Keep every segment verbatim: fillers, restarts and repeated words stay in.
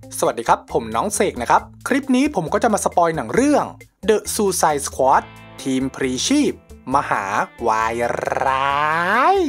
สวัสดีครับผมน้องเสกนะครับคลิปนี้ผมก็จะมาสปอยหนังเรื่อง The Suicide Squad ทีมพรีชีพมหาวายร้าย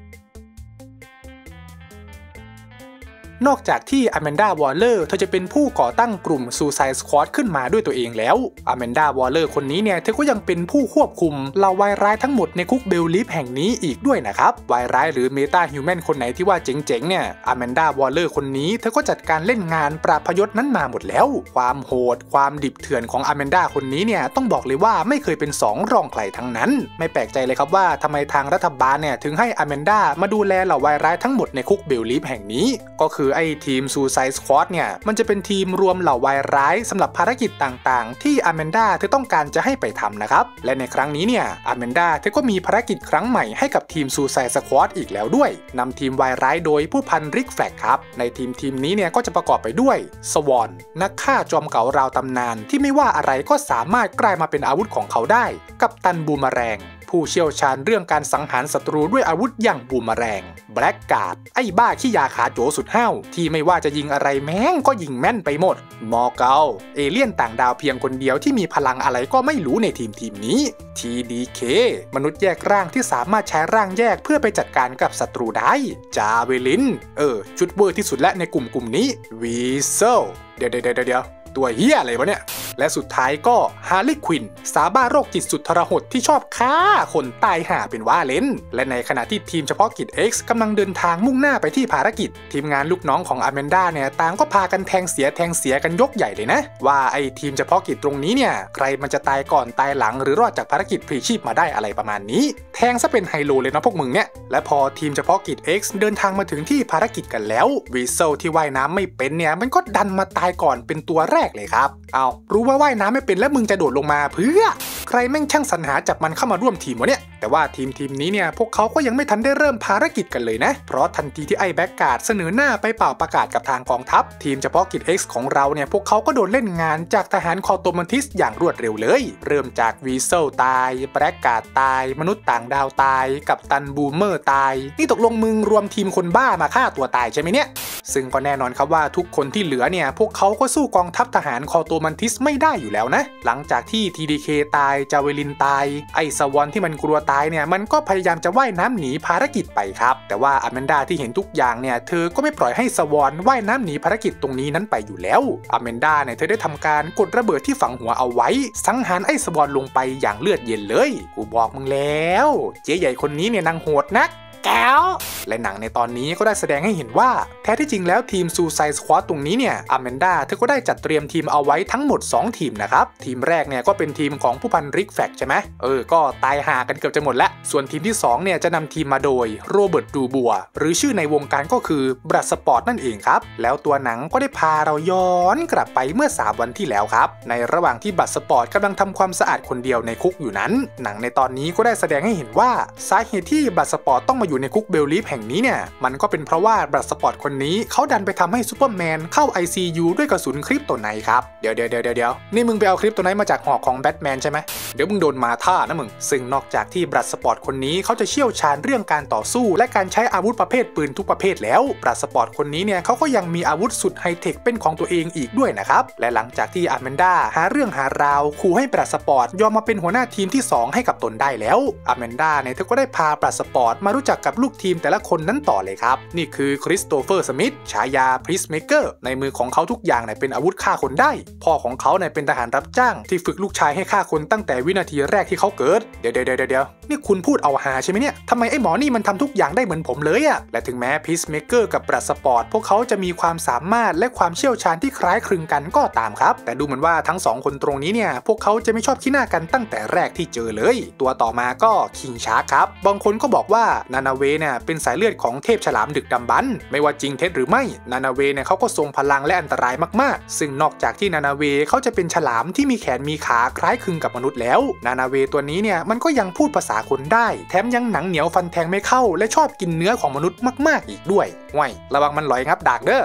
นอกจากที่อแมนดาวอลเลอร์เธอจะเป็นผู้ก่อตั้งกลุ่ม Suicide Squad ขึ้นมาด้วยตัวเองแล้วอแมนดาวอลเลอร์คนนี้เนี่ยเธอก็ยังเป็นผู้ควบคุมเหล่าวายร้ายทั้งหมดในคุกเบลลิฟแห่งนี้อีกด้วยนะครับวายร้ายหรือเมตาฮิวแมนคนไหนที่ว่าเจ๋งๆเนี่ยอแมนดาวอลเลอร์คนนี้เธอก็จัดการเล่นงานปราบพยศนั้นมาหมดแล้วความโหดความดิบเถื่อนของอแมนดาคนนี้เนี่ยต้องบอกเลยว่าไม่เคยเป็นสองรองใครทั้งนั้นไม่แปลกใจเลยครับว่าทำไมทางรัฐบาลเนี่ยถึงให้อแมนดามาดูแลเหล่าวายร้ายทั้งหมดในคุกเบลลิฟแห่งนี้ก็คือไอ้ทีมSuicide Squad เนี่ยมันจะเป็นทีมรวมเหล่าวายร้ายสำหรับภารกิจต่างๆที่อแมนดาเธอต้องการจะให้ไปทำนะครับและในครั้งนี้เนี่ยอแมนดาเธอก็มีภารกิจครั้งใหม่ให้กับทีม Suicide Squad อีกแล้วด้วยนำทีมวายร้ายโดยผู้พันริกแฟกครับในทีมทีมนี้เนี่ยก็จะประกอบไปด้วยสวอนนักฆ่าจอมเก๋าราวตำนานที่ไม่ว่าอะไรก็สามารถกลายมาเป็นอาวุธของเขาได้กัปตันบูมเมอแรงผู้เชี่ยวชาญเรื่องการสังหารศัตรูด้วยอาวุธอย่างบูมเมอแรงแบล็กการ์ดไอ้บ้าขี้ยาขาโจสุดห้าวที่ไม่ว่าจะยิงอะไรแม่งก็ยิงแม่นไปหมดมอร์เกลเอเลี่ยนต่างดาวเพียงคนเดียวที่มีพลังอะไรก็ไม่รู้ในทีมทีมนี้ ที ดี เค มนุษย์แยกร่างที่สามารถใช้ร่างแยกเพื่อไปจัดการกับศัตรูได้จาเวลินเออชุดเวอร์ที่สุดและในกลุ่มกลุ่มนี้วีเซลเดี๋ยวเดี๋ยวเดี๋ยวตัวเฮียอะไรวะเนี่ยและสุดท้ายก็ฮาร์ลีย์ควินสาบ้าโรคจิตสุดทรหดที่ชอบฆ่าคนตายห่าเป็นว่าเล่นและในขณะที่ทีมเฉพาะกิจ X กำลังเดินทางมุ่งหน้าไปที่ภารกิจทีมงานลูกน้องของอแมนดาเนี่ยต่างก็พากันแทงเสียแทงเสียกันยกใหญ่เลยนะว่าไอ้ทีมเฉพาะกิจตรงนี้เนี่ยใครมันจะตายก่อนตายหลังหรือรอดจากภารกิจพลีชีพมาได้อะไรประมาณนี้แทงซะเป็นไฮโลเลยนะพวกมึงเนี่ยและพอทีมเฉพาะกิจ X เดินทางมาถึงที่ภารกิจกันแล้ววีเซลที่ว่ายน้ำไม่เป็นเนี่ยมันก็ดันมาตายก่อนเป็นตัวแรกเลยครับเอารู้ว่าว่ายน้ำไม่เป็นแล้วมึงจะโดดลงมาเพื่อใครแม่งช่างสรรหาจับมันเข้ามาร่วมทีมวะเนี่ยแต่ว่าทีมทีมนี้เนี่ยพวกเขาก็ยังไม่ทันได้เริ่มภารกิจกันเลยนะเพราะทันทีที่ไอ้แบ็กการ์ดเสนอหน้าไปเป่าประกาศกับทางกองทัพทีมเฉพาะกิจ X ของเราเนี่ยพวกเขาก็โดนเล่นงานจากทหารคอโตมันทิสอย่างรวดเร็วเลยเริ่มจากวีเซลตายแบ็กการ์ดตายมนุษย์ต่างดาวตายกับตันบูมเมอร์ตายนี่ตกลงมึงรวมทีมคนบ้ามาฆ่าตัวตายใช่ไหมเนี่ยซึ่งก็แน่นอนครับว่าทุกคนที่เหลือเนี่ยพวกเขาก็สู้กองทัพทหารคอโตมันทิสไม่ได้อยู่แล้วนะหลังจากที่ ที ดี เค ตายจาเวลินตายไอ้สวอนที่มันกลัวตายเนี่ยมันก็พยายามจะว่ายน้ำหนีภารกิจไปครับแต่ว่าอแมนดาที่เห็นทุกอย่างเนี่ยเธอก็ไม่ปล่อยให้สวอนว่ายน้ำหนีภารกิจตรงนี้นั้นไปอยู่แล้วอแมนดาเนี่ยเธอได้ทำการกดระเบิดที่ฝังหัวเอาไว้สังหารไอ้สวอนลงไปอย่างเลือดเย็นเลยกูบอกมึงแล้วเจ๊ใหญ่คนนี้เนี่ยนางโหดนักแก้วและหนังในตอนนี้ก็ได้แสดงให้เห็นว่าแท้ที่จริงแล้วทีม Suicide Squad ตรงนี้เนี่ยอแมนดาเธอก็ได้จัดเตรียมทีมเอาไว้ทั้งหมดสองทีมนะครับทีมแรกเนี่ยก็เป็นทีมของผู้พันริกแฟกใช่ไหมเออก็ตายห่ากันเกือบจะหมดแล้วส่วนทีมที่สองเนี่ยจะนำทีมมาโดยโรเบิร์ตดูบัวหรือชื่อในวงการก็คือบรัดสปอร์ตนั่นเองครับแล้วตัวหนังก็ได้พาเราย้อนกลับไปเมื่อสามวันที่แล้วครับในระหว่างที่บรัดสปอร์ตกำลังทำความสะอาดคนเดียวในคุกอยู่นั้นหนังในตอนนี้ก็ได้แสดงให้เห็นว่าสาเหตุที่บรัดสปอร์ตต้องมาอยู่ในคุกเบลลิฟแห่งนี้เนี่ยมันก็เป็นเพราะว่าบรัดสปอร์ตคนนี้เขาดันไปทำให้ซูเปอร์แมนเข้า ไอ ซี ยู ด้วยกระสุนคริปโตไนท์ครับเดี๋ยวเดี๋ยวเดี๋ยวเดี๋ยวนี่มึงไปเอาคริปโตไนท์มาจากหอกของแบทแมนใช่ไหมเดี๋ยวมึงโดนมาท่านะมึงซึ่งนอกจากที่บรัดสปอร์ตคนนี้เขาจะเชี่ยวชาญเรื่องการต่อสู้และการใช้อาวุธประเภทปืนทุกประเภทแล้วบรัดสปอร์ตคนนี้เนี่ยเขาก็ยังมีอาวุธสุดไฮเทคเป็นของตัวเองอีกด้วยนะครับและหลังจากที่อแมนดาหาเรื่องหาราวขู่ให้บรัดสปอร์ตยอมมาเป็นหัวหน้าทีมที่สองให้กับตนได้แล้วอแมนดาเนี่ยเธอก็ได้พาบรัดสปอร์ตมารู้จักกับลูกทีมแต่ละคนนั้นต่อเลยครับนี่คือคริสโตเฟอร์สมิธฉายาพริสเมเกอร์ในมือของเขาทุกอย่างเนี่ยเป็นอาวุธฆ่าคนได้พ่อของเขาเนี่ยเป็นทหารรับจ้างที่ฝึกลูกชายให้ฆ่าคนตั้งแต่วินาทีแรกที่เขาเกิดเดี๋ยวเดี๋ยวเดี๋ยวเดี๋ยวนี่คุณพูดเอาหาใช่ไหมเนี่ยทำไมไอ้หมอนี่มันทำทุกอย่างได้เหมือนผมเลยอะและถึงแม้พริสเมเกอร์กับบรัดสปอร์ตพวกเขาจะมีความสามารถและความเชี่ยวชาญที่คล้ายคลึงกันก็ตามครับแต่ดูเหมือนว่าทั้งสองคนตรงนี้เนี่ยพวกเขาจะไม่ชอบขี้หน้ากันตั้งแต่แรกที่เจอเลยตัวต่อมาก็คิงชาร์คครับบางคนก็บอกว่านานาเวเนี่ยเป็นสายเลือดของเทพฉลามดึกดำบรรพ์ไม่ว่าจริงเท็จหรือไม่นานาเวเนี่ยเขาก็ทรงพลังและอันตรายมากๆซึ่งนอกจากที่นานาเวเขาจะเป็นฉลามที่มีแขนมีขาคล้ายคลึงกับมนุษย์แล้วนานาเวตัวนี้เนี่ยมันก็ยังพูดภาษาคนได้แถมยังหนังเหนียวฟันแทงไม่เข้าและชอบกินเนื้อของมนุษย์มากๆอีกด้วยว้ายระวังมันหลอยงับดากเด้อค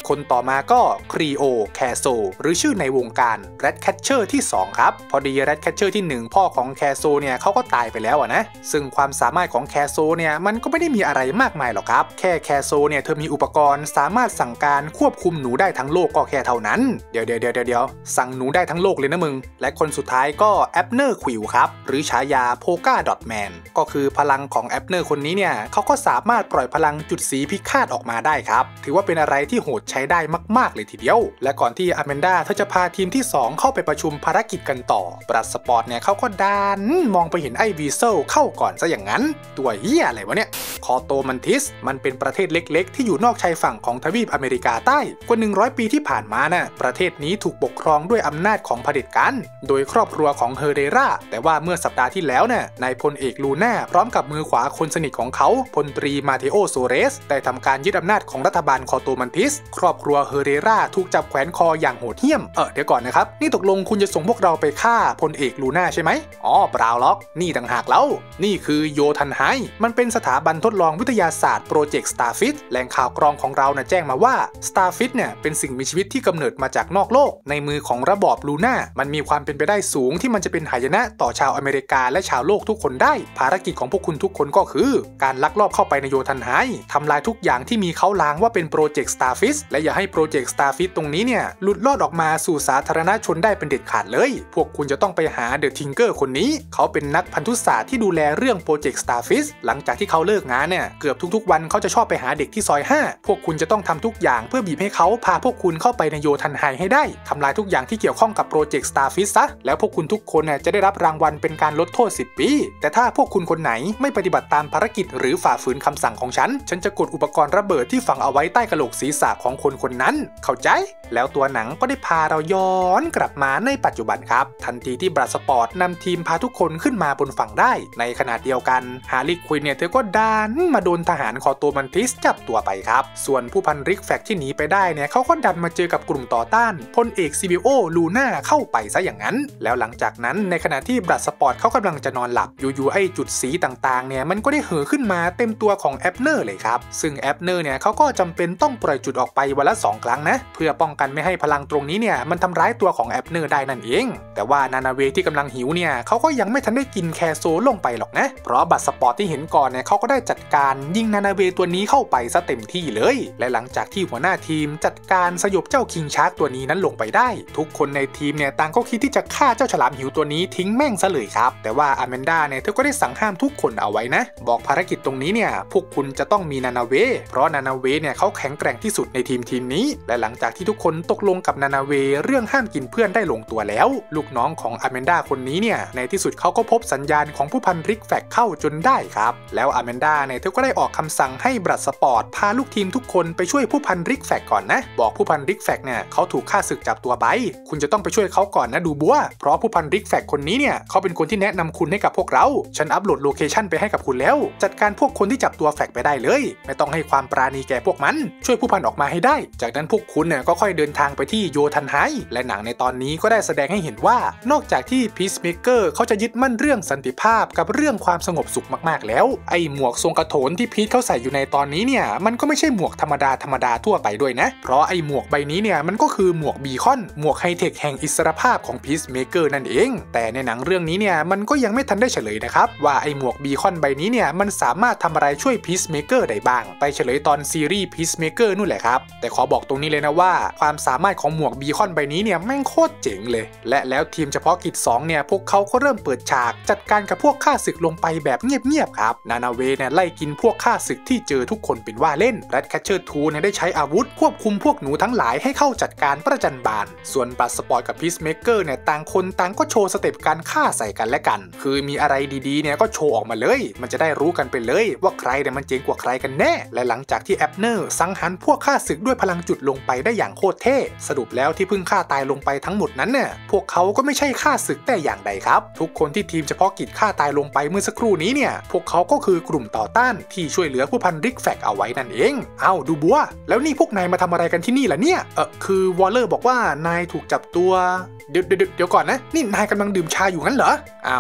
คนต่อมาก็ครีโอแคโซหรือชื่อในวงการแรดแคทเชอร์ที่สองครับพอดีแรดแคทเชอร์ที่หนึ่งพ่อของแคโซเนี่ยเขาก็ตายไปแล้วอะนะซึ่งความสามารถของแคโซเนี่ยมันก็ไม่ได้มีอะไรมากมายหรอกครับแค่แคโซเนี่ยเธอมีอุปกรณ์สามารถสั่งการควบคุมหนูได้ทั้งโลกก็แค่เท่านั้นเดี๋ยวเดี๋ยวเดี๋ยวเดี๋ยวสั่งหนูได้ทั้งโลกเลยนะมึงและคนสุดท้ายก็แอปเนอร์ควิลครับหรือฉายาโพก้าดอทแมนก็คือพลังของแอปเนอร์คนนี้เนี่ยเขาก็สามารถปล่อยพลังจุดสีพิฆาตออกมาได้ครับถือว่าเป็นอะไรที่โหดใช้ได้มากๆเลยทีเดียวและก่อนที่อแมนดาเธอจะพาทีมที่สองเข้าไปประชุมภารกิจกันต่อบรัสสปอร์ตเนี่ยเขาก็ดันมองไปเห็นไอ้วีเซลเข้าก่อนซะอย่างนั้นตัวเหี้ยอะไรวะเนี่ยคอโตมันทิสมันเป็นประเทศเล็กๆที่อยู่นอกชายฝั่งของทวีปอเมริกาใต้กว่าหนึ่งร้อยปีที่ผ่านมาน่ะประเทศนี้ถูกปกครองด้วยอำนาจของเผด็จการโดยครอบครัวของเฮเรราแต่ว่าเมื่อสัปดาห์ที่แล้วน่ะนายพลเอกลูน่าพร้อมกับมือขวาคนสนิทของเขาพลตรีมาเทโอโซเรสได้ทำการยึดอำนาจของรัฐบาลคอโตมันทิสครอบครัวเฮเรราถูกจับแขวนคออย่างโหดเหี้ยมเออเดี๋ยวก่อนนะครับนี่ตกลงคุณจะส่งพวกเราไปฆ่าพลเอกลูน่าใช่ไหมอ๋อเปล่าหรอกนี่ต่างหากแล้วนี่คือโยทันไฮมันเป็นสถาบันทดลองวิทยาศาสตร์โปรเจกต์ Starfish แหล่งข่าวกรองของเรานะแจ้งมาว่า Starfish เนี่ยเป็นสิ่งมีชีวิตที่กำเนิดมาจากนอกโลกในมือของระบอบลูน่ามันมีความเป็นไปได้สูงที่มันจะเป็นหายนะต่อชาวอเมริกาและชาวโลกทุกคนได้ภารกิจของพวกคุณทุกคนก็คือการลักลอบเข้าไปในโยทันไฮทำลายทุกอย่างที่มีเขาลางว่าเป็นโปรเจกต์ Starfish และอย่าให้โปรเจกต์ Starfish ตรงนี้เนี่ยหลุดลอดออกมาสู่สาธารณชนได้เป็นเด็ดขาดเลยพวกคุณจะต้องไปหาเดอะทิงเกอร์คนนี้เขาเป็นนักพันธุศาสตร์ที่ดูแลเรื่องโปรเจกต์ Starfish หลังจากที่เขาเลิกงานเนี่ยเกือบทุกๆวันเขาจะชอบไปหาเด็กที่ซอยห้าพวกคุณจะต้องทำทุกอย่างเพื่อบีบให้เขาพาพวกคุณเข้าไปในโยทันไฮให้ได้ทำลายทุกอย่างที่เกี่ยวข้องกับโปรเจกต์ Starfish ซะแล้วพวกคุณทุกคนเนี่ยจะได้รับรางวัลเป็นการลดโทษสิบปีแต่ถ้าพวกคุณคนไหนไม่ปฏิบัติตามภารกิจหรือฝ่าฝืนคำสั่งของฉันฉันจะกดอุปกรณ์ระเบิดที่ฝังเอาไว้ใต้กะโหลกศีรษะของคนคนนั้นเข้าใจแล้วตัวหนังก็ได้พาเราย้อนกลับมาในปัจจุบันครับทันทีที่บรัสสปอร์ตนำทีมพาทุกคนขึ้นมาบนฝั่งได้ในขณะเดียวกันฮาร์ลีควินเนี่ยเธอก็ดันมาโดนทหารคอโตมันทิสจับตัวไปครับส่วนผู้พันริกแฟกที่หนีไปได้เนี่ยเขาก็ดันมาเจอกับกลุ่มต่อต้านพลเอกซิบิโอลูน่าเข้าไปซะอย่างนั้นแล้วหลังจากนั้นในขณะที่บรัสสปอร์ตเขากำลังจะนอนหลับอยู่ๆไอ้จุดสีต่างๆเนี่ยมันก็ได้เห่อขึ้นมาเต็มตัวของแอปเนอร์เลยครับซึ่งแอปเนอร์เนี่ยเขาก็จำเป็นต้องปล่อยจุดออกไปวันละสองครั้งนะเพื่อป้องกันไม่ให้พลังตรงนี้เนี่ยมันทำร้ายตัวของแอปเนอร์ได้นั่นเองแต่ว่านานาเวที่กำลังหิวเนี่ยเขาก็ยังไม่ทันได้กินแคโซลงไปหรอกนะเพราะบัตรสปอร์ตที่เห็นก่อนเนี่ยเขาก็ได้จัดการยิงนานาเวตัวนี้เข้าไปซะเต็มที่เลยและหลังจากที่หัวหน้าทีมจัดการสยบเจ้าคิงชาร์กตัวนี้นั้นลงไปได้ทุกคนในทีมเนี่ยต่างก็คิดที่จะฆ่าเจ้าฉลามหิวตัวนี้ทิ้งแม่งซะเลยครับแต่ว่าอแมนดาเนี่ยเธอก็ได้สั่งห้ามทุกคนเอาไว้นะบอกภารกิจตรงนี้เนี่ยพวกคุณจะต้องมีนานาเวเพราะนานาเวเนี่ยเขาแข็งแกร่งที่สุดในทีมทีมนี้และหลังจากที่ทุกคนตกลงกับนานาเวเรื่องห้ามกินเพื่อนได้ลงตัวแล้วลูกน้องของอแมนดาคนนี้เนี่ยในที่สุดเขาก็พบสัญญาณของผู้พันริกแฟกเข้าจนได้ครับแล้วอแมนดาเนี่ยเธอก็ได้ออกคำสั่งให้บรัสสปอร์ตพาลูกทีมทุกคนไปช่วยผู้พันริกแฟกก่อนนะบอกผู้พันริกแฟกเนี่ยเขาถูกฆ่าศึกจับตัวไปคุณจะต้องไปช่วยเขาก่อนนะดูบัวเพราะผู้พันริกแฟกคนนี้เนี่ยเขาเป็นคนที่แนะนำคุณให้กับพวกเราฉันอัปโหลดโลเคชั่นไปให้กับคุณแล้วจัดการพวกคนที่จับตัวแฟกไปได้เลยไม่ต้องให้ความปราณีแก่พวกมันช่วยผู้พันออกมาให้ได้จากนั้นพวกคุณเนี่ยก็ค่อยเดินทางไปที่โยทันไฮและหนังในตอนนี้ก็ได้แสดงให้เห็นว่านอกจากที่พีซเมเกอร์เขาจะยึดมั่นเรื่องสันติภาพกับเรื่องความสงบสุขมากๆแล้วไอ้หมวกทรงกระโถนที่พีทเขาใส่อยู่ในตอนนี้เนี่ยมันก็ไม่ใช่หมวกธรรมดาธรรมดาทั่วไปด้วยนะเพราะไอ้หมวกใบนี้เนี่ยมันก็คือหมวกบีคอนหมวกไฮเทคแห่งอิสรภาพของพีซเมเกอร์นั่นเองแต่ในหนังเรื่องนี้เนี่ยมันก็ยังไม่ทันได้เฉลยนะครับว่าไอ้หมวกบีคอนใบนี้เนี่ยมันสามารถทำอะไรช่วยพีซเมเกอร์ได้บ้างไปเฉลยตอนซีรีส์พีซเมเกอร์นู่นแหละครับแต่ขอบอกตรงนี้เลยนะว่าความสามารถของหมวกบีคอนใบนี้เนี่ยแม่งโคตรเจ๋งเลยและแล้วทีมเฉพาะกิจสองเนี่ยพวกเขาก็เริ่มเปิดฉากจัดการกับพวกข้าศึกลงไปแบบเงียบๆครับนานาเวเนี่ยไล่กินพวกข้าศึกที่เจอทุกคนเป็นว่าเล่นแรดแคชเชอร์ทูเนี่ยได้ใช้อาวุธควบคุมพวกหนูทั้งหลายให้เข้าจัดการประจันบานส่วนบรัสสปอร์ตกับพีซเมเกอร์เนี่ยต่างคนต่างก็โชว์สเต็ปการฆ่าใส่กันและกันคือมีอะไรดีๆเนี่ยก็โชว์ออกมาเลยมันจะได้รู้กันไปเลยว่าใครเนี่ยมันเจ๋งกว่าใครกันแน่และหลังจากที่แอปเนอร์สังหารพวกข้าศึกด้วยพลังจุดลงไปได้อย่างโคตรเท่สรุปแล้วที่เพิ่งฆ่าตายลงไปทั้งหมดนั้นเนี่ยพวกเขาก็ไม่ใช่ข้าศึกแต่อย่างใดครับทุกคนที่ทีมเฉพาะกิจฆ่าตายลงไปเมื่อสักครู่นี้เนี่ยพวกเขาก็คือกลุ่มต่อต้านที่ช่วยเหลือผู้พันริกแฟกเอาไว้นั่นเองเอ้าดูบัวแล้วนี่พวกนายมาทำอะไรกันที่นี่ล่ะเนี่ยเออคือวอลเลอร์บอกว่านายถูกจับตัวเดี๋ยวเดี๋ยวเดี๋ยวก่อนนะนี่นายกำลังดื่มชาอยู่งั้นเหรออ้าว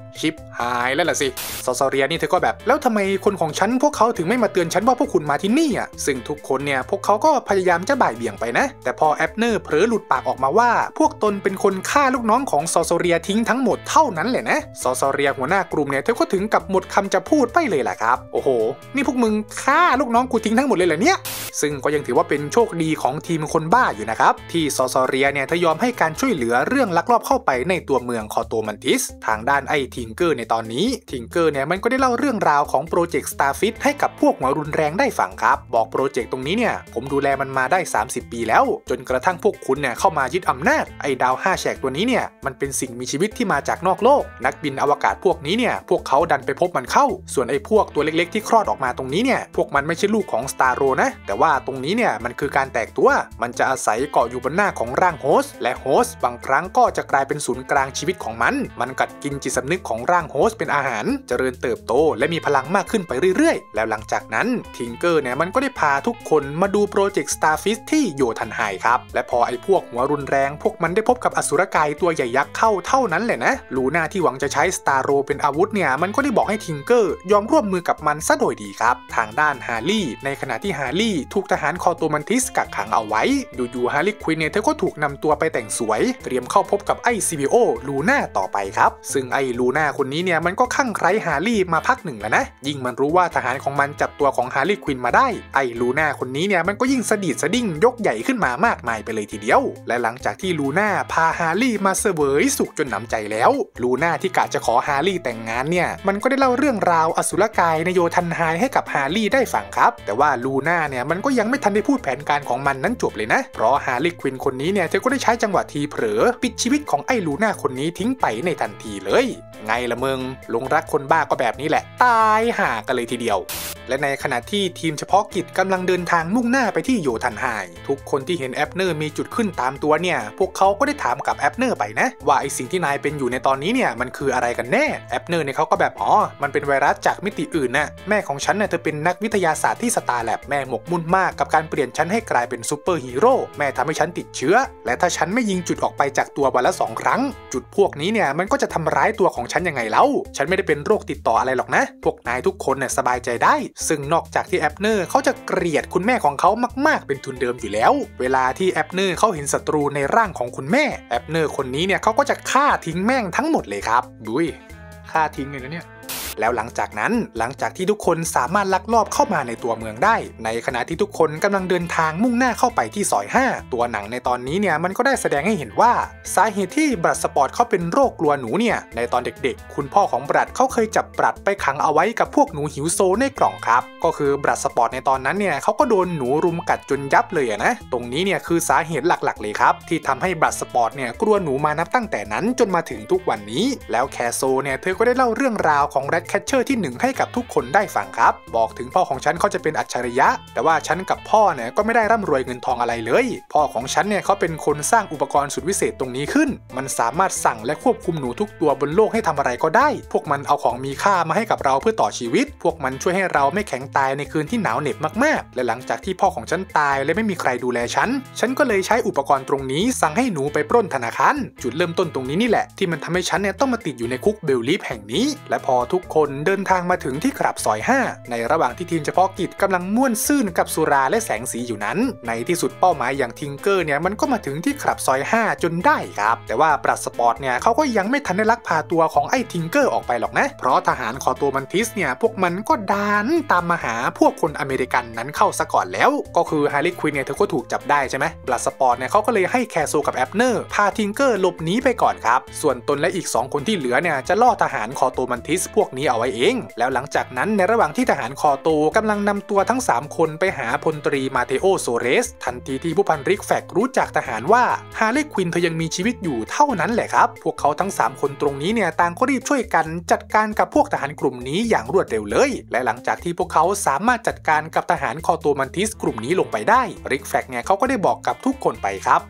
ชิปหายแล้วล่ะสิซอซอเรียนี่เธอก็แบบแล้วทำไมคนของฉันพวกเขาถึงไม่มาเตือนฉันว่าพวกคุณมาที่นี่อ่ะซึ่งทุกคนเนี่ยพวกเขาก็พยายามจะบ่ายเบี่ยงไปนะแต่พอแอปเนอร์เผลอหลุดปากออกมาว่าพวกตนเป็นคนฆ่าลูกน้องของซอซอเรียทิ้งทั้งหมดเท่านั้นแหละนะซอซอเรียหัวหน้ากลุ่มเนี่ยเธอก็ถึงกับหมดคำจะพูดไปเลยแหละครับโอ้โหนี่พวกมึงฆ่าลูกน้องกูทิ้งทั้งหมดเลยเหรอเนี่ยซึ่งก็ยังถือว่าเป็นโชคดีของทีมคนบ้าอยู่นะครับที่ซอซอเรียเนี่ยเธอยอมให้การช่วยเหลือเรื่องลักลอบเข้าไปในตัวเมืองคอโตมันติสทางด้านไอ้ทิงเกอร์ในตอนนี้ทิงเกอร์เนี่ยมันก็ได้เล่าเรื่องราวของโปรเจกต์ Starfish ให้กับพวกหัวรุนแรงได้ฟังครับบอกโปรเจกต์ตรงนี้เนี่ยผมดูแลมันมาได้สามสิบปีแล้วจนกระทั่งพวกคุณเนี่ยเข้ามายึดอำนาจไอ้ดาวห้าแฉกตัวนี้เนี่ยมันเป็นสิ่งมีชีวิตที่มาจากนอกโลกนักบินอวกาศพวกนี้เนี่ยพวกเขาดันไปพบมันเข้าส่วนไอ้พวกตัวเล็กๆที่คลอดออกมาตรงนี้เนี่ยพวกมันไม่ใช่ลูกของ Starro นะแต่ว่าตรงนี้เนี่ยมันคือการแตกตัวมันจะอาศัยเกาะอยู่บนหน้าของร่างโฮสต์และโฮสต์บางครั้งก็จะกลายเป็นศูนย์กลางชีวิตของมันมันกัดกินจิตสำนึกของร่างโฮสต์เป็นอาหารเจริญเติบโตและมีพลังมากขึ้นไปเรื่อยๆแล้วหลังจากนั้นทิงเกอร์เนี่ยมันก็ได้พาทุกคนมาดูโปรเจกต์ Starfish ที่โยทันไฮครับและพอไอ้พวกหัวรุนแรงพวกมันได้พบกับอสุรกายตัวใหญ่ยักษ์เข้าเท่านั้นแหละนะลูน่าที่หวังจะใช้ Starro เป็นอาวุธเนี่ยมันก็ได้บอกให้ทิงเกอร์ยอมร่วมมือกับมันซะโดยดีครับทางด้านฮาร์ลี่ในขณะที่ฮาร์ลี่ถูกทหารคอโตมันติสกักขังเอาไว้อยู่ๆฮาร์ลี่ควินเนี่ยเธอก็ถูกนำตัวไปแต่งสวยเตรียมเข้าพบกับไอ้ ซี บี โอ ลูน่าต่อไปครับซึ่งไอ้ลูน่าคนนี้เนี่ยมันก็คลั่งไคล้ฮาร์ลี่มาพักหนึ่งแล้วนะยิ่งมันรู้ว่าทหารของมันจับตัวของฮาร์ลี่ควินมาได้ไอ้ลูน่าคนนี้เนี่ยมันก็ยิ่งสะดิดสะดิ้งยกใหญ่ขึ้นมามากมายไปเลยทีเดียวและหลังจากที่ลูน่าพาฮาร์ลี่มาเสวยสุขจนหนำใจแล้วลูน่าที่กะจะขอฮาร์ลี่แต่งงานเนี่ยมันก็ได้เล่าเรื่องราวอสุรกายในโยทันไฮให้กับฮาร์ลี่ได้ฟังครับแต่ว่าลูน่าเนี่ยมันก็ยังไม่ทันได้พูดแผนการของมันนั้นจบเลยนะเพราะฮาร์ลี่ควินคนนี้เนี่ยเธอก็ได้ใช้จังหวะทีเผลอปิดชีวิตของไอ้ลูน่าคนนี้ทิ้งไปในทันทีเลยไงละมึงหลงรักคนบ้าก็แบบนี้แหละตายห่ากันเลยทีเดียวและในขณะที่ทีมเฉพาะกิจกำลังเดินทางมุ่งหน้าไปที่โยทันไฮทุกคนที่เห็นแอปเนอร์มีจุดขึ้นตามตัวเนี่ยพวกเขาก็ได้ถามกับแอปเนอร์ไปนะว่าไอสิ่งที่นายเป็นอยู่ในตอนนี้เนี่ยมันคืออะไรกันแน่แอปเนอร์เนี่ยเขาก็แบบอ๋อมันเป็นไวรัสจากมิติอื่นนะแม่ของฉันเนี่ยเธอเป็นนักวิทยาศาสตร์ที่สตาร์แลบแม่หมกมุ่นมากกับการเปลี่ยนฉันให้กลายเป็นซูเปอร์ฮีโร่แม่ทำให้ฉันติดเชื้อและถ้าฉันไม่ยิงจุดออกไปจากตัววันละสองครั้งจุดพวกนี้เนี่ยมันก็จะทำร้ายตัวของฉันยังไงเล่าฉันไม่ได้เป็นโรคติดต่ออะไรหรอกนะพวกนายทุกคนเนี่ยสบายใจได้ซึ่งนอกจากที่แอปเนอร์เขาจะเกลียดคุณแม่ของเขามากๆเป็นทุนเดิมอยู่แล้วเวลาที่แอปเนอร์เขาเห็นศัตรูในร่างของคุณแม่แอปเนอร์คนนี้เนี่ยเขาก็จะฆ่าทิ้งแม่งทั้งหมดเลยครับดุยฆ่าทิ้งเลยนะเนี่ยแล้วหลังจากนั้นหลังจากที่ทุกคนสามารถลักลอบเข้ามาในตัวเมืองได้ในขณะที่ทุกคนกำลังเดินทางมุ่งหน้าเข้าไปที่ซอยห้าตัวหนังในตอนนี้เนี่ยมันก็ได้แสดงให้เห็นว่าสาเหตุที่บรัดสปอร์ตเขาเป็นโรคกลัวหนูเนี่ยในตอนเด็กๆคุณพ่อของบรัดเขาเคยจับบรัดไปขังเอาไว้กับพวกหนูหิวโซในกล่องครับก็คือบรัดสปอร์ตในตอนนั้นเนี่ยเขาก็โดนหนูรุมกัดจนยับเลยนะตรงนี้เนี่ยคือสาเหตุหลักๆเลยครับที่ทำให้บรัดสปอร์ตเนี่ยกลัวหนูมานับตั้งแต่นั้นจนมาถึงทุกวันนี้แล้วแคโซเนี่ยเธอก็ได้เล่าเรื่องราวของแรดแคชเชอร์ที่หนึ่งให้กับทุกคนได้ฟังครับบอกถึงพ่อของฉันเขาจะเป็นอัจฉริยะแต่ว่าฉันกับพ่อเนี่ยก็ไม่ได้ร่ำรวยเงินทองอะไรเลยพ่อของฉันเนี่ยเขาเป็นคนสร้างอุปกรณ์สุดวิเศษตรงนี้ขึ้นมันสามารถสั่งและควบคุมหนูทุกตัวบนโลกให้ทำอะไรก็ได้พวกมันเอาของมีค่ามาให้กับเราเพื่อต่อชีวิตพวกมันช่วยให้เราไม่แข็งตายในคืนที่หนาวเหน็บมากๆและหลังจากที่พ่อของฉันตายและไม่มีใครดูแลฉันฉันก็เลยใช้อุปกรณ์ตรงนี้สั่งให้หนูไปปล้นธนาคารจุดเริ่มต้นตรงนี้นี่แหละที่มันทำให้ฉันเนี่ยต้องมาติดอยู่ในคุกเบลลิฟแห่งนี้และพอทุกคนเดินทางมาถึงที่คลับซอยห้าในระหว่างที่ทีมเฉพาะกิจกำลังม่วนซื่นกับสุราและแสงสีอยู่นั้นในที่สุดเป้าหมายอย่างทิงเกอร์เนี่ยมันก็มาถึงที่คลับซอยห้าจนได้ครับแต่ว่าบรัดสปอร์ตเนี่ยเขาก็ยังไม่ทันได้ลักพาตัวของไอ้ทิงเกอร์ออกไปหรอกนะเพราะทหารคอโตมันติสเนี่ยพวกมันก็ดันตามมาหาพวกคนอเมริกันนั้นเข้าซะก่อนแล้วก็คือฮาร์ลีควินเนี่ยเธอก็ถูกจับได้ใช่ไหมบรัดสปอร์ตเนี่ยเขาก็เลยให้แคโซกับแอปเนอร์พาทิงเกอร์หลบหนีไปก่อนครับส่วนตนและอีกสองคนที่เหลือเนี่ยจะล่อทหารคอโตมันติสพวกนี้เอาไว้เองแล้วหลังจากนั้นในระหว่างที่ทหารคอโตกำลังนำตัวทั้งสามคนไปหาพลตรีมาเทโอโซเรสทันทีที่ผู้พันริกแฟกรู้จากทหารว่าฮาร์ลีควินเธอยังมีชีวิตอยู่เท่านั้นแหละครับพวกเขาทั้งสามคนตรงนี้เนี่ยต่างก็รีบช่วยกันจัดการกับพวกทหารกลุ่มนี้อย่างรวดเร็วเลยและหลังจากที่พวกเขาสามารถจัดการกับทหารคอโตมันติสกลุ่มนี้ลงไปได้ริกแฟกเนี่ยเขาก็ได้บอกกับทุกคนไปครับ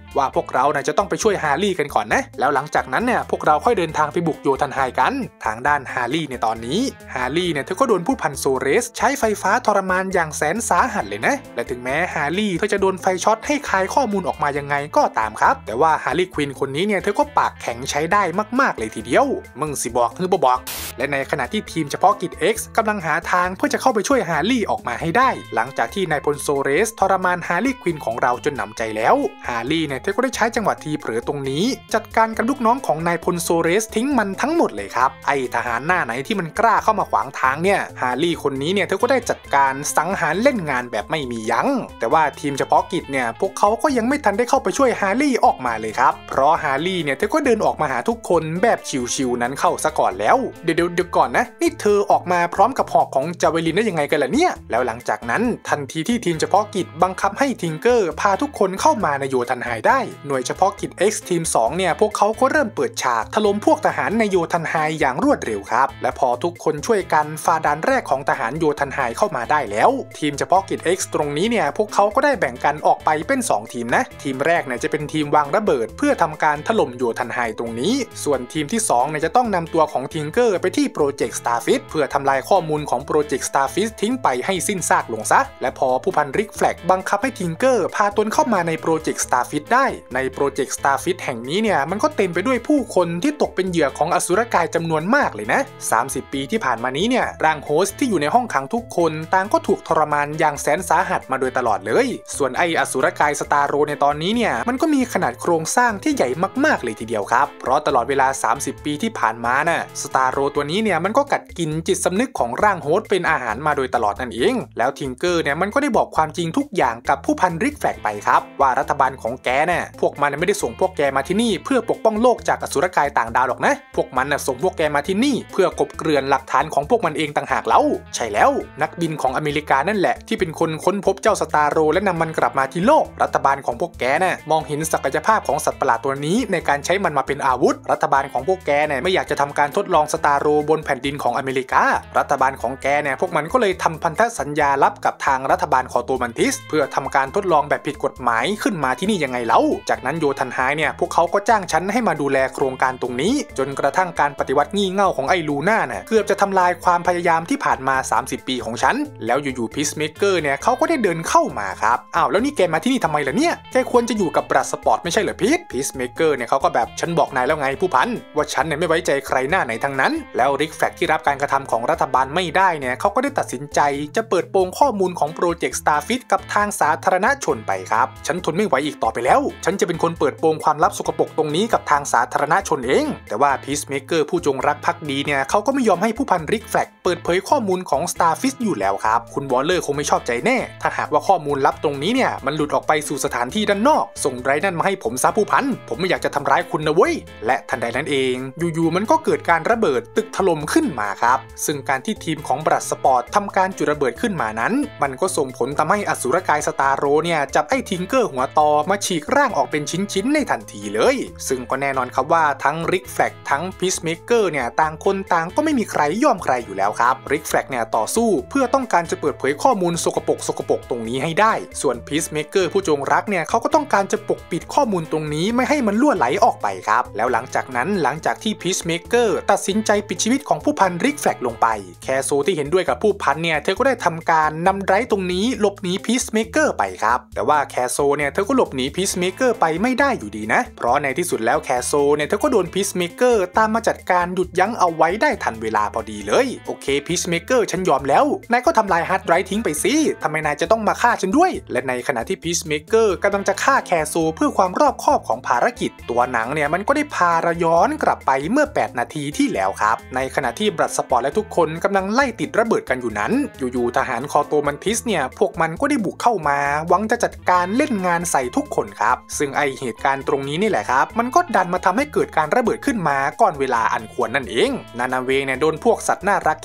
ว่าพวกเราเนี่ยจะต้องไปช่วยฮาร์รี่กันก่อนนะแล้วหลังจากนั้นเนี่ยพวกเราค่อยเดินทางไปบุกโยธันไฮกันทางด้านฮาร์รี่ในตอนนี้ฮาร์รี่เนี่ยเธอก็โดนผู้พันโซเรสใช้ไฟฟ้าทรมานอย่างแสนสาหัสเลยนะและถึงแม้ฮาร์รี่เธอจะโดนไฟช็อตให้คายข้อมูลออกมายังไงก็ตามครับแต่ว่าฮาร์รี่ควินคนนี้เนี่ยเธอก็ปากแข็งใช้ได้มากๆเลยทีเดียวมึงสิบอกหรือบ่บอกและในขณะที่ทีมเฉพาะกิจ X กำลังหาทางเพื่อจะเข้าไปช่วยฮาร์รี่ออกมาให้ได้หลังจากที่นายพลโซเรสทรมานฮาร์รี่ควินของเราจนหนำใจแล้วฮาร์รี่เนี่ยเธอก็ได้ใช้จังหวะทีเผลอตรงนี้จัดการกับลูกน้องของนายพลโซเรสทิ้งมันทั้งหมดเลยครับไอทหารหน้าไหนที่มันกล้าเข้ามาขวางทางเนี่ยฮาร์รี่คนนี้เนี่ยเธอก็ได้จัดการสังหารเล่นงานแบบไม่มียั้งแต่ว่าทีมเฉพาะกิจเนี่ยพวกเขาก็ยังไม่ทันได้เข้าไปช่วยฮาร์รี่ออกมาเลยครับเพราะฮาร์รี่เนี่ยเธอก็เดินออกมาหาทุกคนแบบชิวๆนั้นเข้าซะก่อนแล้วเดี๋ยวเดี๋ยวก่อนนะนี่เธอออกมาพร้อมกับหอกของจาเวลินได้ยังไงกันล่ะเนี่ยแล้วหลังจากนั้นทันทีที่ทีมเฉพาะกิจบังคับให้ทิงเกอร์พาทุกคนเข้ามาในโยธันไฮได้หน่วยเฉพาะกิจ X ทีมสองเนี่ยพวกเขาก็เริ่มเปิดฉากถล่มพวกทหารในโยธันไฮอย่างรวดเร็วครับและพอทุกคนช่วยกันฝ่าด่านแรกของทหารโยธันไฮเข้ามาได้แล้วทีมเฉพาะกิจ X ตรงนี้เนี่ยพวกเขาก็ได้แบ่งกันออกไปเป็นสองทีมนะทีมแรกเนี่ยจะเป็นทีมวางระเบิดเพื่อทำการถล่มโยธันไฮตรงนี้ส่วนทีมที่สองเนี่ยจะต้องนำตัวของทิงเกอร์ไปที่โปรเจกต์สตาร์ฟิชเพื่อทำลายข้อมูลของโปรเจกต์สตาร์ฟิชทิ้งไปให้สิ้นซากลงซะและพอผู้พันริกแฟลกบังคับให้ทิงเกอร์พาตนเข้ามาในโปรเจกต์สตาร์ฟิชได้ในโปรเจกต์สตาร์ฟิชแห่งนี้เนี่ยมันก็เต็มไปด้วยผู้คนที่ตกเป็นเหยื่อของอสุรกายจำนวนมากเลยนะสามสิบปีที่ผ่านมานี้เนี่ยร่างโฮสต์ที่อยู่ในห้องขังทุกคนต่างก็ถูกทรมานอย่างแสนสาหัสมาโดยตลอดเลยส่วนไออสุรกายสตาร์โรในตอนนี้เนี่ยมันก็มีขนาดโครงสร้างที่ใหญ่มากๆเลยทีเดียวครับเพราะตลอดเวลาสามสิบปีที่ผ่านมาน่ะสตาร์โรตัวนี้เนี่ยมันก็กัดกินจิตสำนึกของร่างโฮสต์เป็นอาหารมาโดยตลอดนั่นเองแล้วทิงเกอร์เนี่ยมันก็ได้บอกความจริงทุกอย่างกับผู้พันริกแฟลกไปครับว่ารัฐบาลของแกเนี่ยพวกมันไม่ได้ส่งพวกแกมาที่นี่เพื่อปกป้องโลกจากอสุรกายต่างดาวหรอกนะพวกมันน่ะส่งพวกแกมาที่นี่เพื่อกบเกลื่อนหลักฐานของพวกมันเองต่างหากแล้วใช่แล้วนักบินของอเมริกานั่นแหละที่เป็นคนค้นพบเจ้าสตาร์โรและนำมันกลับมาที่โลกรัฐบาลของพวกแกน่ะมองเห็นศักยภาพของสัตว์ประหลาดตัวนี้ในการใช้มันมาเป็นอาวุธรัฐบาลของพวกแกเนี่ยไม่อยากจะทำการทดลองสตาร์โรบนแผ่นดินของอเมริการัฐบาลของแกเนี่ยพวกมันก็เลยทำพันธสัญญาลับกับทางรัฐบาลคอโตมันติสเพื่อทำการทดลองแบบผิดกฎหมายขึ้นมาที่นี่ยังไงเล่าจากนั้นโยธันไฮเนี่ยพวกเขาก็จ้างฉันให้มาดูแลโครงการตรงนี้จนกระทั่งการปฏิวัติงี่เง่าของไอ้ลูน่าเนี่ยเกือบจะทำลายความพยายามที่ผ่านมาสามสิบปีของฉันแล้วอยู่ๆพีซเมเกอร์เนี่ยเขาก็ได้เดินเข้ามาครับอ้าวแล้วนี่แกมาที่นี่ทำไมล่ะเนี่ยแกควรจะอยู่กับบรัสสปอร์ตไม่ใช่เหรอพีซพีซเมเกอร์เนี่ยเขาก็แบบฉันบอกนายแล้วไงผู้พันว่าฉันเนี่ยไม่ไว้ใจใครหน้าไหนทั้งนั้นแล้วริกแฟลกที่รับการกระทำของรัฐบาลไม่ได้เนี่ยเขาก็ได้ตัดสินใจจะเปิดโปงข้อมูลของโปรเจกต์สตาร์ฟิชกับทางสาธารณชนไปครับฉันทนไม่ไหวอีกต่อไปแล้วฉันจะเป็นคนเปิดโปงความลับสกปรกตรงนี้กับทางสาธารณชนเองแต่ว่าพีซเมเกอร์ผู้จงรักภักดีเนี่ยเขาก็ไม่ยอมให้ผู้พันริกแฟลกเปิดเผยข้อมูลของสตาร์ฟิชอยู่แล้วครับคุณวอลเลอร์คงไม่ชอบใจแน่ถ้าหากว่าข้อมูลลับตรงนี้เนี่ยมันหลุดออกไปสู่สถานที่ด้านนอกส่งไรนั่นมาให้ผมซะผู้พันผมไม่อยากจะทำร้ายคุณนะเว้ยและทันใดนั้นเองอยู่ๆมันก็เกิดการระเบิดตึกถล่มขึ้นมาครับซึ่งการที่ทีมของบรัสสปอร์ตทำการจุดระเบิดขึ้นมานั้นมันก็ส่งผลทำให้อสุรกายสตาร์โรเนี่ยจับไอ้ทิงเกอร์หัวตอมาฉีกร่างออกเป็นชิ้นๆในทันทีเลยซึ่งก็แน่นอนครับว่าทั้งริกแฟลกทั้งพีซเมเกอร์เนี่ยต่างคนต่างก็ไม่มีใครยอมใครอยู่แล้วครับริกแฟลกเนี่ยต่อสู้เพื่อต้องการจะเปิดเผยข้อมูลสกปรกสกปรกตรงนี้ให้ได้ส่วนพีซเมเกอร์ผู้จงรักเนี่ยเขาก็ต้องการจะปกปิดข้อมูลตรงนี้ไม่ให้มันรั่วไหลออกไปครับแล้วหลังจากนั้นหลังจากที่พีซเมเกอร์ตัดสินใจปิดชีวิตของผู้พันริกแฟลกลงไปแคโซที่เห็นด้วยกับผู้พันเนี่ยเธอก็ได้ทำการนำไรตรงนี้หลบหนีพีซเมเกอร์ไปครับแต่ว่าแคโซเนี่ยเธอก็หลบหนีพีซเมเกอร์ไปไม่ได้อยู่ดีนะเพราะในที่สุดแล้วแคโซเนี่ยเธอก็โดนพีซเมเกอร์ตามมาจัดการหยุดยั้งเอาไว้ได้ทันเวลาพอดีเลยโอเคพีซเมเกอร์ฉันยอมแล้วนายก็ทำลายฮาร์ดไดรฟ์ทิ้งไปสิทำไมนายจะต้องมาฆ่าฉันด้วยและในขณะที่พีซเมเกอร์กำลังจะฆ่าแคโซเพื่อความรอบคอบของภารกิจตัวหนังเนี่ยมันก็ได้พาเราย้อนกลับไปเมื่อแปดนาทีที่แล้วครับในขณะที่บรัสสปอร์ตและทุกคนกำลังไล่ติดระเบิดกันอยู่นั้นอยู่ๆทหารคอโตมันติสเนี่ยพวกมันก็ได้บุกเข้ามาหวังจะจัดการเล่นงานใส่ทุกคนครับซึ่งไอเหตุการณ์ตรงนี้นี่แหละครับมันก็ดันมาทำให้เกิดการระเบิดขึ้นมาก่อนเวลาอันควรนั่นเองนานาเวเนี่ยโดนพวกสัตว์น่ารักขี้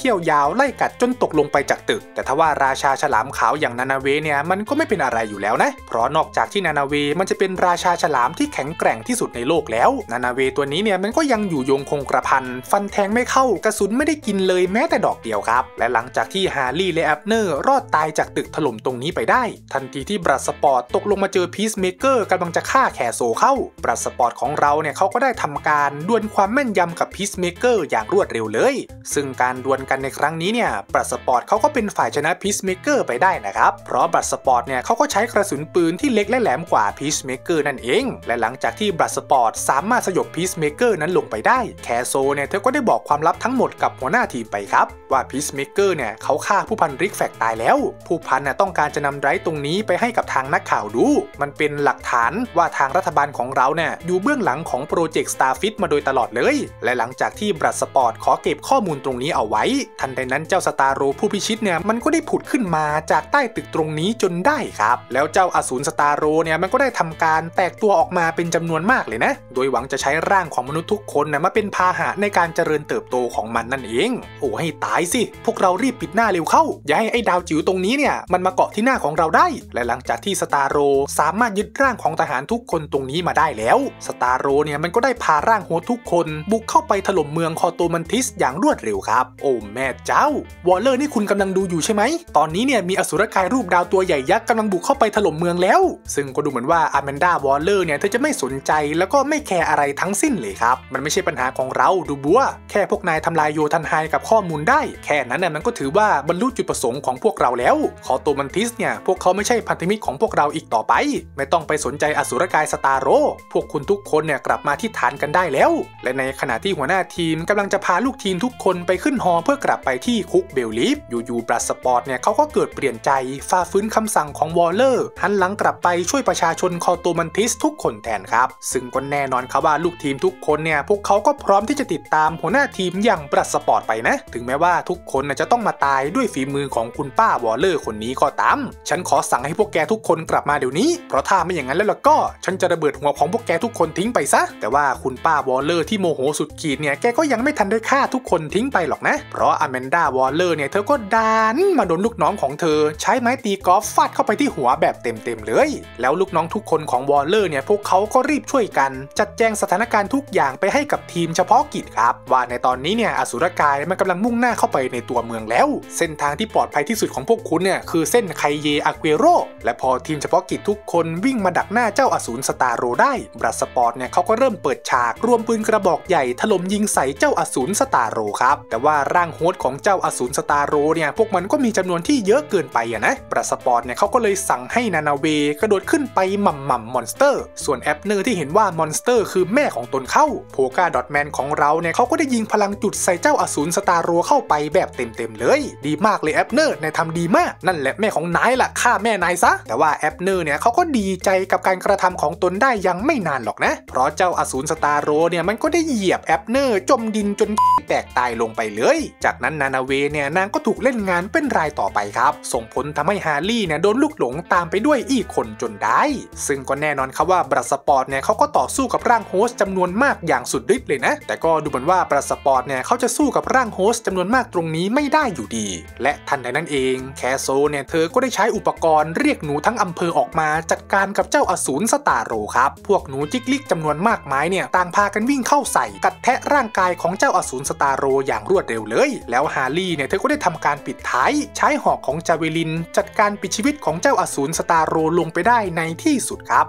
ขี้ยวยาวไล่กัดจนตกลงไปจากตึกแต่ถ้าว่าราชาฉลามขาวอย่างนานาเวเนี่ยมันก็ไม่เป็นอะไรอยู่แล้วนะเพราะนอกจากที่นานาเวมันจะเป็นราชาฉลามที่แข็งแกร่งที่สุดในโลกแล้วนานาเวตัวนี้เนี่ยมันก็ยังอยู่ยงคงกระพันฟันแทงไม่เข้ากระสุนไม่ได้กินเลยแม้แต่ดอกเดียวครับและหลังจากที่ฮาร์ลี่และแอบเนอร์รอดตายจากตึกถล่มตรงนี้ไปได้ทันทีที่บรัสสปอร์ตตกลงมาเจอพีซเมเกอร์กำลังจะฆ่าแคโซเข้าบรัสสปอร์ตของเราเนี่ยเขาก็ได้ทำการดวลความแม่นยำกับพีซเมเกอร์อย่างรวดเร็วเลยซึ่งการดวลกันในครั้งนี้เนี่ยบรัสสปอร์ตเขาก็เป็นฝ่ายชนะพีซเมเกอร์ไปได้นะครับเพราะบรัสสปอร์ตเนี่ยเขาก็ใช้กระสุนปืนที่เล็กและแหลมกว่าพีซเมเกอร์นั่นเองและหลังจากที่บรัสสปอร์ตสามารถสยบพีซเมเกอร์นั้นลงไปได้แคโซเนี่ยเธอก็ได้บอกความลับทั้งหมดกับหัวหน้าทีมไปครับว่าพีซเมเกอร์เนี่ยเขาฆ่าผู้พันริกแฟกตายแล้วผู้พันน่ะต้องการจะนำไดรฟ์ตรงนี้ไปให้กับทางนักข่าวดูมันเป็นหลักฐานว่าทางรัฐบาลของเราเนี่ยอยู่เบื้องหลังของโปรเจกต์ Starfish มาโดยตลอดเลยและหลังจากที่บรัสสปอร์ตขอเก็บข้อมูลตรงนี้เอาไว้ทันใดนั้นเจ้าสตาร์โรผู้พิชิตเนี่ยมันก็ได้ผุดขึ้นมาจากใต้ตึกตรงนี้จนได้ครับแล้วเจ้าอสูรสตาร์โรเนี่ยมันก็ได้ทำการแตกตัวออกมาเป็นจำนวนมากเลยนะโดยหวังจะใช้ร่างของมนุษย์ทุกคนนะมาเป็นพาหะในการเจริญเติบโตของมันนั่นเองโอ้ให้ตายสิพวกเรารีบปิดหน้าเร็วเข้าอย่าให้ไอ้ดาวจิ๋วตรงนี้เนี่ยมันมาเกาะที่หน้าของเราได้และหลังจากที่สตาร์โรสามารถยึดร่างของทหารทุกคนตรงนี้มาได้แล้วสตาร์โรเนี่ยมันก็ได้พาร่างโฮสทุกคนบุกเข้าไปถล่มเมืองคอโตมันทิสอย่างรวดเร็วครับโอ้แม่เจ้าวอลเลอร์นี่คุณกำลังดูอยู่ใช่ไหมตอนนี้เนี่ยมีอสุรกายรูปดาวตัวใหญ่ยักษ์กำลังบุกเข้าไปถล่มเมืองแล้วซึ่งก็ดูเหมือนว่าอาแมนดาวอลเลอร์เนี่ยเธอจะไม่สนใจแล้วก็ไม่แคร์อะไรทั้งสิ้นเลยครับมันไม่ใช่ปัญหาของเราดูบัวแค่พวกนายทำลายโยทันไฮกับข้อมูลได้แค่นั้นน่ะมันก็ถือว่าบรรลุจุดประสงค์ของพวกเราแล้วคอโตมันทิสเนี่ยพวกเขาไม่ใช่พันธมิตรของพวกเราอีกต่อไปไม่ต้องไปสนใจอสุรกายสตาร์โรพวกคุณทุกคนเนี่ยกลับมาที่ฐานกันได้แล้วและในขณะที่หัวหน้าทีมกำลังจะพาลูกทีมทุกคนไปขึ้นฮอเพื่อกลับไปที่คุกเบลลีฟอยู่ๆบรัสสปอร์ตเนี่ยเขาก็เกิดเปลี่ยนใจฝ่าฝืนคำสั่งของวอลเลอร์หันหลังกลับไปช่วยประชาชนคอโตมันทิสทุกคนแทนครับซึ่งก็แน่นอนครับว่าลูกทีมทุกคนเนี่ยพวกเขาก็พร้อมที่จะติดตามหัวหน้าทีมอย่างบรัสสปอร์ตไปนะถึงแม้ว่าทุกคนจะต้องมาตายด้วยฝีมือของคุณป้าวอลเลอร์คนนี้ก็ตามฉันขอสั่งให้พวกแกทุกคนกลับมาเดี๋ยวนี้เพราะถ้าไม่อย่างนั้นแล้วล่ะก็ฉันจะระเบิดหัวของพวกแกทุกคนทิ้งไปซะแต่ว่าคุณป้าวอลเลอร์ที่โมโหสุดขีดเนี่ยแกก็ยังไม่ทันได้ฆ่าทุกคนทิ้งไปหรอกนะเพราะอแมนดาวอลเลอร์เนี่ยเธอก็ดันมาโดนลูกน้องของเธอใช้ไม้ตีกอล์ฟฟาดเข้าไปที่หัวแบบเต็มๆเลยแล้วลูกน้องทุกคนของวอลเลอร์เนี่ยพวกเขาก็รีบช่วยกันจัดแจงสถานการณ์ทุกอย่างไปให้กับทีมเฉพาะกิจครับว่าในตอนนี้เนี่ยอสุรกายมันกำลังมุ่งหน้าเข้าไปในตัวเมืองแล้วเส้นทางที่ปลอดภัยที่สุดของพวกคุณเนี่ยคือเส้นไคเยอาเกโรและพอทีมเฉพาะกิจทุกคนวิ่งมาดักหน้าเจ้าอสูรสตาร์โรได้บรัสสปอร์ตเนี่ยเขาก็เริ่มเปิดฉากรวมปืนกระบอกใหญ่ถล่มยิงใส่เจ้าอสูรสตาร์โรครับแต่ว่าร่างโฮสของเจ้าอสูรสตาร์โรเนี่ยพวกมันก็มีจำนวนที่เยอะเกินไปอะนะบรัสสปอร์ตเนี่ยเขาก็เลยสั่งให้นานาเวกระโดดขึ้นไปหม่ำหม่ำมอนสเตอร์ส่วนแอปเนอร์ที่เห็นว่ามอนสเตอร์คือแม่ของตนเข้าโพกาดอทแมนของเราเนี่ยเขาก็ได้ยิงพลังจุดใส่เจ้าอสูรสตาร์โรเข้าไปแบบเต็มๆเลยดีมากเลยแอปเนอร์นายทำดีมากนั่นแหละแม่ของนายล่ะฆ่าแม่นายซะแต่ว่าแอปเนอร์เนี่ยเขาก็ดีใจกับการกระทำของตนได้ยังไม่นานหรอกนะเพราะเจ้าอสูรสตาร์โรเนี่ยมันก็ได้เหยียบแอปเนอร์จมดินจนแตกตายลงไปเลยจากนั้นนานาเวเนี่ยนางก็ถูกเล่นงานเป็นรายต่อไปครับส่งผลทำให้ฮาร์ลี่เนี่ยโดนลูกหลงตามไปด้วยอีกคนจนได้ซึ่งก็แน่นอนครับว่าบรัสสปอร์ตเนี่ยเขาก็ต่อสู้กับร่างโฮสต์จำนวนมากอย่างสุดฤทธิ์เลยนะแต่ก็ดูเหมือนว่าบรัสสปอร์ตเนี่ยเขาจะสู้กับร่างโฮสต์จำนวนมากตรงนี้ไม่ได้อยู่ดีและทันใดนั้นเองแคโซเนี่ยเธอก็ได้ใช้อุปกรณ์เรียกหนูทั้งอำเภอออกมาจัดการกับเจ้าอสูรสตาร์โรครับพวกหนูจิกลิกจำนวนมากมายเนี่ยต่างพากันวิ่งเข้าใส่กัดแทะร่างกายของเจ้าอสูรสตาร์โรอย่างรวดเร็วเลยแล้วฮาร์ลี่เนี่ยเธอก็ได้ทำการปิดท้ายใช้หอกของจาเวลินจัดการปิดชีวิตของเจ้าอสูรสตาร์โรลงไปได้ในที่สุดครับ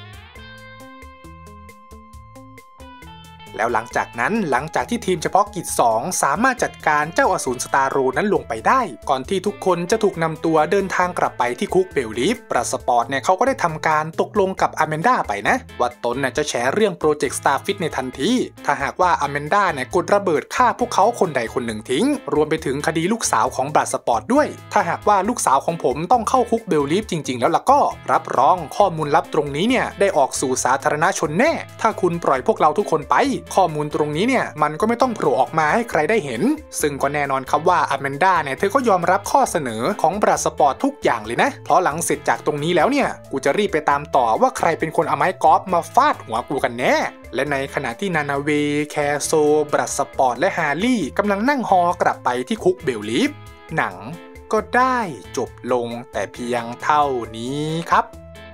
แล้วหลังจากนั้นหลังจากที่ทีมเฉพาะกิจสองสามารถจัดการเจ้าอสูรสตาร์โรนั้นลงไปได้ก่อนที่ทุกคนจะถูกนำตัวเดินทางกลับไปที่คุกเบลลีฟบรัสสปอร์ตเนี่ยเขาก็ได้ทำการตกลงกับอแมนดาไปนะว่าตนน่ะจะแฉเรื่องโปรเจกต์ Starfish ในทันทีถ้าหากว่าอแมนดาเนี่ยกดระเบิดฆ่าพวกเขาคนใดคนหนึ่งทิ้งรวมไปถึงคดีลูกสาวของบรัสสปอร์ตด้วยถ้าหากว่าลูกสาวของผมต้องเข้าคุกเบลลีฟจริงๆแล้วล่ะก็รับรองข้อมูลลับตรงนี้เนี่ยได้ออกสู่สาธารณชนแน่ถ้าคุณปล่อยพวกเราทุกคนไปข้อมูลตรงนี้เนี่ยมันก็ไม่ต้องโผล่ออกมาให้ใครได้เห็นซึ่งก็แน่นอนครับว่าอแมนดาเนี่ยเธอก็ยอมรับข้อเสนอของบรัสปอร์ตทุกอย่างเลยนะเพราะหลังเสร็จจากตรงนี้แล้วเนี่ยกูจะรีบไปตามต่อว่าใครเป็นคนเอาไม้กอล์ฟมาฟาดหัวกูกันแน่และในขณะที่นานาเวแคโซบรัสปอร์ตและฮาร์ลี่กำลังนั่งฮอกลับไปที่คุกเบลลีฟหนังก็ได้จบลงแต่เพียงเท่านี้ครับ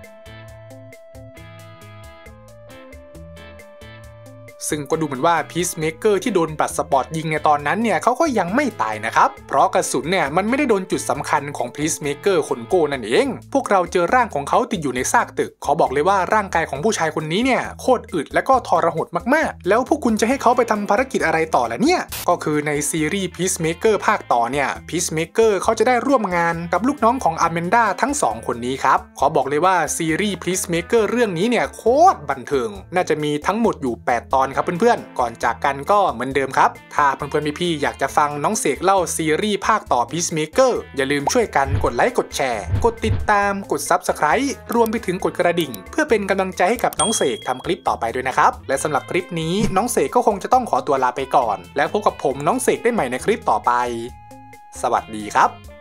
ซึ่งก็ดูเหมือนว่าพีซเมเกอร์ที่โดนบลัดสปอร์ตยิงในตอนนั้นเนี่ยเขาก็ยังไม่ตายนะครับเพราะกระสุนเนี่ยมันไม่ได้โดนจุดสำคัญของพีซเมเกอร์คนโก้นั่นเองพวกเราเจอร่างของเขาติดอยู่ในซากตึกขอบอกเลยว่าร่างกายของผู้ชายคนนี้เนี่ยโคตรอึดและก็ทรหดมากๆแล้วพวกคุณจะให้เขาไปทำภารกิจอะไรต่อล่ะเนี่ยก็คือในซีรีส์พีซเมเกอร์ภาคต่อเนี่ยพีซเมเกอร์เขาจะได้ร่วมงานกับลูกน้องของอแมนดาทั้งสองคนนี้ครับขอบอกเลยว่าซีรีส์พีซเมเกอร์เรื่องนี้เนี่ยโคตรบันเทิงน่าจะมีทั้งหมดอยู่แปดตอนครับเพื่อนๆก่อนจากกันก็เหมือนเดิมครับถ้าเพื่อนๆพี่ๆอยากจะฟังน้องเสกเล่าซีรีส์ภาคต่อ Peacemaker อย่าลืมช่วยกันกดไลค์กดแชร์กดติดตามกด ซับสไครบ์ รวมไปถึงกดกระดิ่งเพื่อเป็นกำลังใจให้กับน้องเสกทำคลิปต่อไปด้วยนะครับและสำหรับคลิปนี้น้องเสกก็คงจะต้องขอตัวลาไปก่อนแล้วพบกับผมน้องเสกได้ใหม่ในคลิปต่อไปสวัสดีครับ